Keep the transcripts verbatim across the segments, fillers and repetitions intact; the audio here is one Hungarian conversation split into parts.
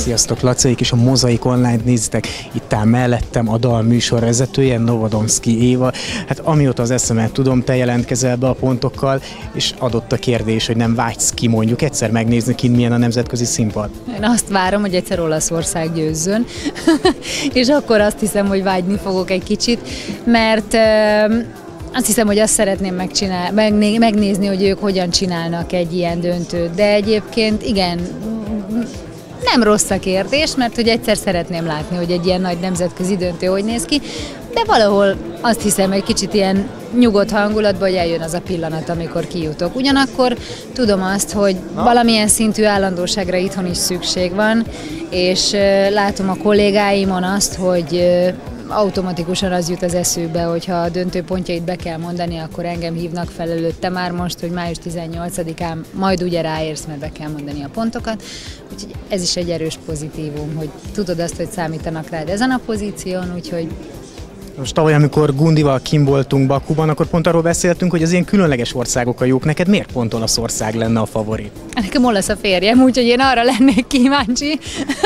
Sziasztok, Lacaik és a Mozaik Online-t nézitek. Itt áll mellettem a dal műsorvezetője, Novodomski Éva. Hát amióta az eszemet tudom, te jelentkezel be a pontokkal, és adott a kérdés, hogy nem vágysz ki mondjuk egyszer megnézni, kint milyen a nemzetközi színpad. Én azt várom, hogy egyszer Olaszország győzzön, és akkor azt hiszem, hogy vágyni fogok egy kicsit, mert azt hiszem, hogy azt szeretném megcsinál, megnézni, hogy ők hogyan csinálnak egy ilyen döntőt. De egyébként igen, nem rossz a kérdés, mert hogy egyszer szeretném látni, hogy egy ilyen nagy nemzetközi döntő hogy néz ki, de valahol azt hiszem, egy kicsit ilyen nyugodt hangulatban, hogy eljön az a pillanat, amikor kijutok. Ugyanakkor tudom azt, hogy valamilyen szintű állandóságra itthon is szükség van, és látom a kollégáimon azt, hogy automatikusan az jut az eszükbe, hogyha a döntőpontjait be kell mondani, akkor engem hívnak fel előtte már most, hogy május tizennyolcadikán majd ugye ráérsz, mert be kell mondani a pontokat. Úgyhogy ez is egy erős pozitívum, hogy tudod azt, hogy számítanak rád ezen a pozíción, úgyhogy most tavaly, amikor Gundival kim voltunk Bakuban, akkor pont arról beszéltünk, hogy az ilyen különleges országok a jók. Neked miért pont Olaszország lenne a favorit? Nekem olasz a férjem, úgyhogy én arra lennék kíváncsi,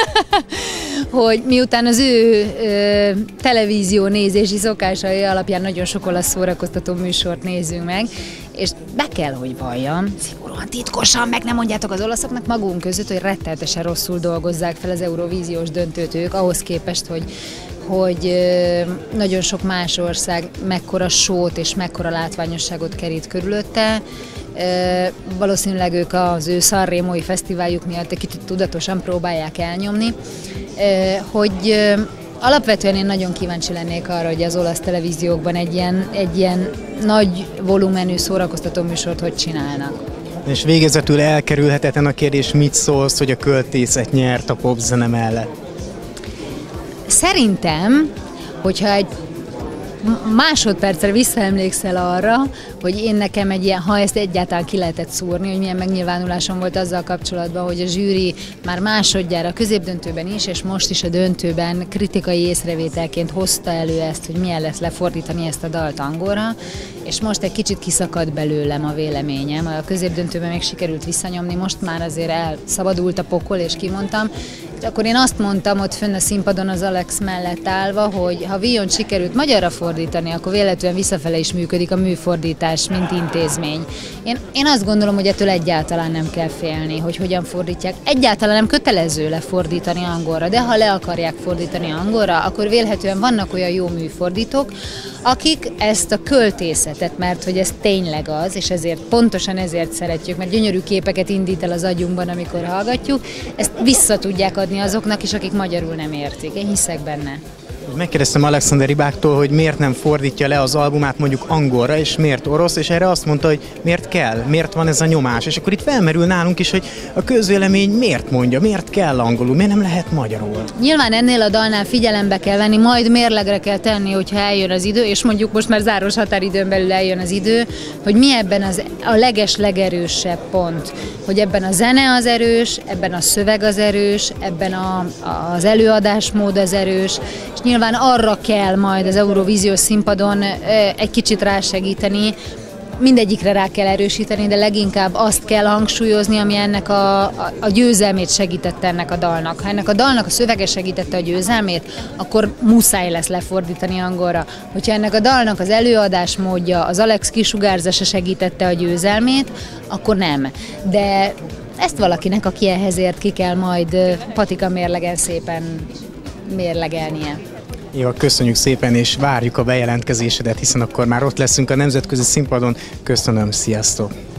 hogy miután az ő ö, televízió nézési szokásai alapján nagyon sok olasz szórakoztató műsort nézünk meg, és be kell, hogy valljam, szigorúan titkosan, meg nem mondjátok az olaszoknak magunk között, hogy rettenetesen rosszul dolgozzák fel az Eurovíziós döntőt ők, ahhoz képest, hogy hogy nagyon sok más ország mekkora sót és mekkora látványosságot kerít körülötte. Valószínűleg ők az ő Sanremói fesztiváljuk miatt egy kicsit tudatosan próbálják elnyomni, hogy alapvetően én nagyon kíváncsi lennék arra, hogy az olasz televíziókban egy ilyen, egy ilyen nagy volumenű szórakoztató műsort hogy csinálnak. És végezetül elkerülhetetlen a kérdés, mit szólsz, hogy a költészet nyert a popzene mellett? Szerintem, hogyha egy másodpercre visszaemlékszel arra, hogy én nekem egy ilyen, ha ezt egyáltalán ki lehetett szúrni, hogy milyen megnyilvánulásom volt azzal kapcsolatban, hogy a zsűri már másodjára a középdöntőben is, és most is a döntőben kritikai észrevételként hozta elő ezt, hogy milyen lesz lefordítani ezt a dalt angolra, és most egy kicsit kiszakadt belőlem a véleményem. A középdöntőben még sikerült visszanyomni, most már azért elszabadult a pokol, és kimondtam. És akkor én azt mondtam ott fönn a színpadon az Alex mellett állva, hogy ha Vion sikerült magyarra fordítani, akkor véletlenül visszafele is működik a műfordítás, mint intézmény. Én, én azt gondolom, hogy ettől egyáltalán nem kell félni, hogy hogyan fordítják. Egyáltalán nem kötelező lefordítani angolra, de ha le akarják fordítani angolra, akkor vélhetően vannak olyan jó műfordítók, akik ezt a költészetet, mert hogy ez tényleg az, és ezért pontosan ezért szeretjük, mert gyönyörű képeket indít el az agyunkban, amikor hallgatjuk, ezt vissza tudják adni azoknak is, akik magyarul nem értik. Én hiszek benne. Megkérdeztem Alexander Rybáktól, hogy miért nem fordítja le az albumát mondjuk angolra, és miért orosz, és erre azt mondta, hogy miért kell, miért van ez a nyomás. És akkor itt felmerül nálunk is, hogy a közvélemény miért mondja, miért kell angolul, miért nem lehet magyarul. Nyilván ennél a dalnál figyelembe kell venni, majd mérlegre kell tenni, hogyha eljön az idő, és mondjuk most már záros határidőn belül eljön az idő, hogy mi ebben az, a leges legerősebb pont, hogy ebben a zene az erős, ebben a szöveg az erős, ebben a, az előadásmód az erős, és nyilván arra kell majd az Eurovíziós színpadon egy kicsit rásegíteni, mindegyikre rá kell erősíteni, de leginkább azt kell hangsúlyozni, ami ennek a, a, a győzelmét segítette ennek a dalnak. Ha ennek a dalnak a szövege segítette a győzelmét, akkor muszáj lesz lefordítani angolra. Hogyha ennek a dalnak az előadás módja, az Alex kisugárzása segítette a győzelmét, akkor nem. De ezt valakinek, aki ehhez ért, ki kell majd patika mérlegen szépen mérlegelnie. Éva, köszönjük szépen, és várjuk a bejelentkezésedet, hiszen akkor már ott leszünk a nemzetközi színpadon. Köszönöm, sziasztok!